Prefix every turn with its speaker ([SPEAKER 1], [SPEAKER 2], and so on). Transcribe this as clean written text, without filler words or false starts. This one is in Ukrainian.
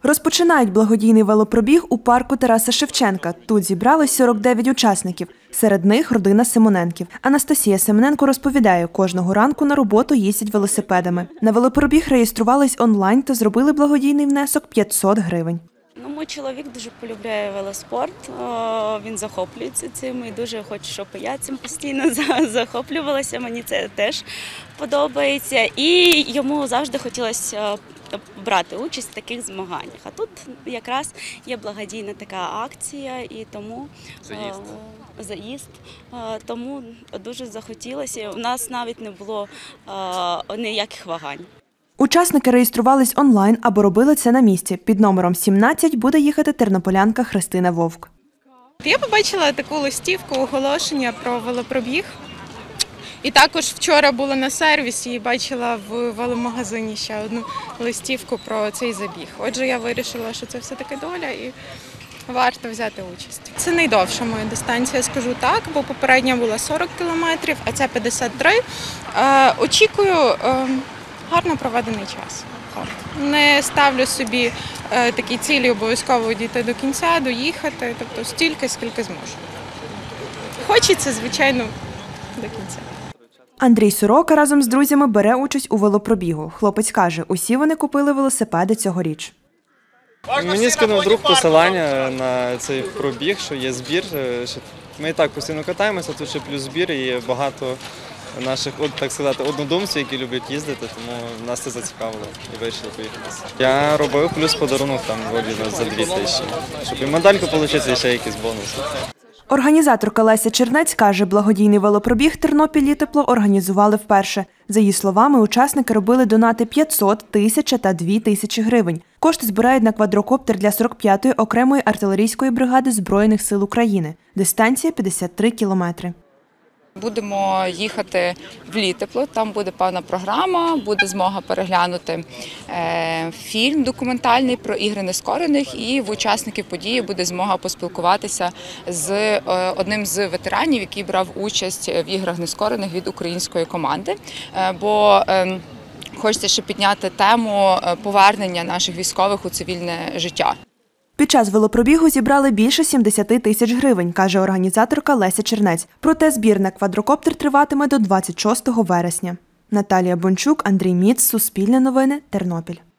[SPEAKER 1] Розпочинають благодійний велопробіг у парку Тараса Шевченка. Тут зібрались 49 учасників. Серед них родина Симоненків. Анастасія Семененко розповідає, кожного ранку на роботу їздять велосипедами. На велопробіг реєструвались онлайн та зробили благодійний внесок 500 гривень.
[SPEAKER 2] Мій чоловік дуже полюбляє велоспорт, він захоплюється цим і дуже хоче, щоб я цим постійно захоплювалася, мені це теж подобається. І йому завжди хотілося брати участь в таких змаганнях. А тут якраз є благодійна така акція і тому заїзд, тому дуже захотілося. У нас навіть не було ніяких вагань.
[SPEAKER 1] Учасники реєструвались онлайн або робили це на місці. Під номером 17 буде їхати тернополянка Христина Вовк.
[SPEAKER 3] Я побачила таку листівку, оголошення про велопробіг. І також вчора була на сервісі і бачила в веломагазині ще одну листівку про цей забіг. Отже, я вирішила, що це все-таки доля і варто взяти участь. Це найдовша моя дистанція, скажу так, бо попередня була 40 кілометрів, а ця 53. Очікую гарно проведений час. Не ставлю собі такі цілі обов'язково дійти до кінця, доїхати, тобто стільки, скільки зможу. Хочеться, звичайно, до кінця.
[SPEAKER 1] Андрій Сорока разом з друзями бере участь у велопробігу. Хлопець каже, усі вони купили велосипеди цьогоріч.
[SPEAKER 4] Мені скинув друг посилання на цей пробіг, що є збір. Ми і так постійно катаємося, тут ще плюс збір і багато наших, так сказати, однодумців, які люблять їздити, тому нас це зацікавило і вирішили поїхати. Я робив плюс подарунок там за 2000, щоб і медальку отримати, і ще якісь бонуси.
[SPEAKER 1] Організаторка Леся Чернець каже, благодійний велопробіг Тернопіль-Літепло організували вперше. За її словами, учасники робили донати 500, 1000 та 2000 гривень. Кошти збирають на квадрокоптер для 45-ї окремої артилерійської бригади Збройних сил України. Дистанція 53 кілометри.
[SPEAKER 5] Будемо їхати в Літепло, там буде певна програма, буде змога переглянути фільм документальний про ігри нескорених, і в учасників події буде змога поспілкуватися з одним з ветеранів, який брав участь в іграх нескорених від української команди. Бо хочеться ще підняти тему повернення наших військових у цивільне життя.
[SPEAKER 1] Під час велопробігу зібрали більше 70 тисяч гривень, каже організаторка Леся Чернець. Проте збір на квадрокоптер триватиме до 26 вересня. Наталія Бончук, Андрій Міц, Суспільне новини, Тернопіль.